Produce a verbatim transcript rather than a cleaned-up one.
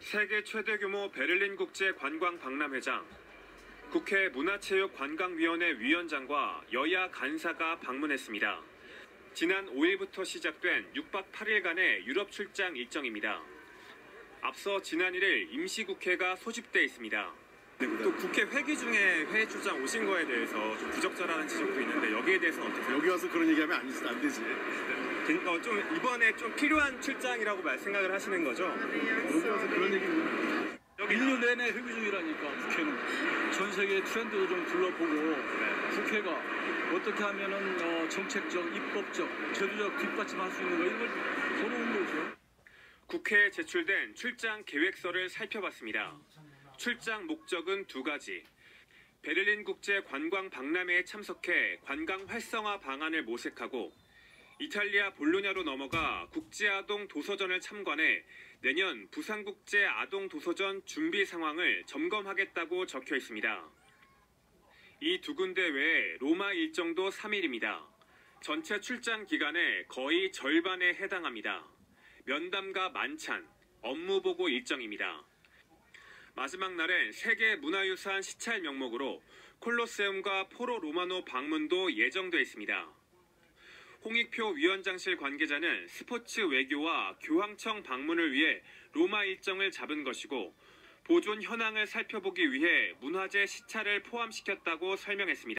세계 최대 규모 베를린 국제 관광 박람회장. 국회 문화체육관광위원회 위원장과 여야 간사가 방문했습니다. 지난 오일부터 시작된 육 박 팔 일간의 유럽 출장 일정입니다. 앞서 지난 일일 임시국회가 소집돼 있습니다. 또 국회 회기 중에 회의 출장 오신 거에 대해서 좀 부적절하다는 지적도 있는데 여기에 대해서는 어떠세요? 여기 와서 그런 얘기하면 안, 안 되지. 어, 좀 이번에 좀 필요한 출장이라고 말 생각을 하시는 거죠? 여기 와서 그런 얘기는 일 년 내내 회기 중이라니까 국회는. 전 세계 트렌드도 좀 둘러보고 국회가 어떻게 하면은 어, 정책적, 입법적, 제도적 뒷받침할 수 있는 거 이걸 보는 거죠. 국회에 제출된 출장 계획서를 살펴봤습니다. 출장 목적은 두 가지. 베를린 국제 관광 박람회에 참석해 관광 활성화 방안을 모색하고 이탈리아 볼로냐로 넘어가 국제아동 도서전을 참관해 내년 부산국제 아동 도서전 준비 상황을 점검하겠다고 적혀 있습니다. 이 두 군데 외에 로마 일정도 삼 일입니다. 전체 출장 기간의 거의 절반에 해당합니다. 면담과 만찬, 업무보고 일정입니다. 마지막 날엔 세계 문화유산 시찰 명목으로 콜로세움과 포로 로마노 방문도 예정돼 있습니다. 홍익표 위원장실 관계자는 스포츠 외교와 교황청 방문을 위해 로마 일정을 잡은 것이고 보존 현황을 살펴보기 위해 문화재 시찰을 포함시켰다고 설명했습니다.